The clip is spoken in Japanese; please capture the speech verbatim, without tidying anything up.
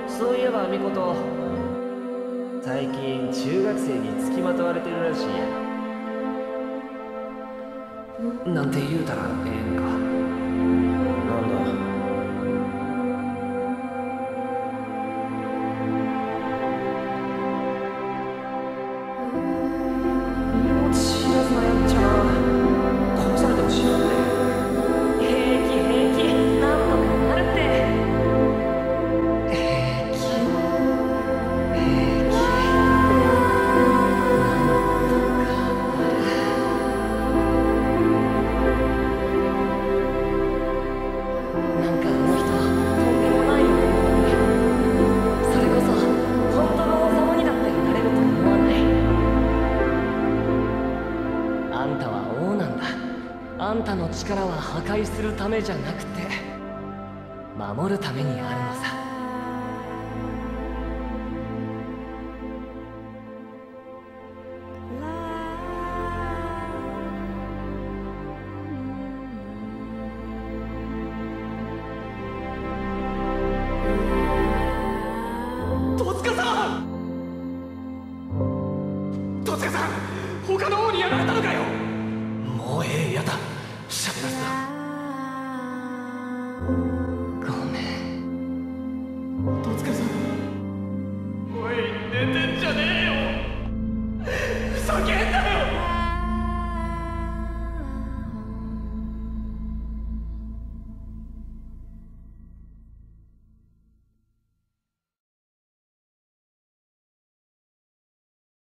そういえばミコト、最近中学生につきまとわれてるらしいや。なんて言うたらええんか。なんだ。命知らずなやっちゃな。殺されても知らんで。平気平気、なんとかなるって。平気平気、なんかあの人とんでもないよね。それこそ本当の王様にだってなれると思わない。あんたは王なんだ。あんたの力は破壊するためじゃなくて守るためにあるのさ。戸塚さん戸塚さん、他の王にやられたのかよ。もうええ、やだ、喋らせな。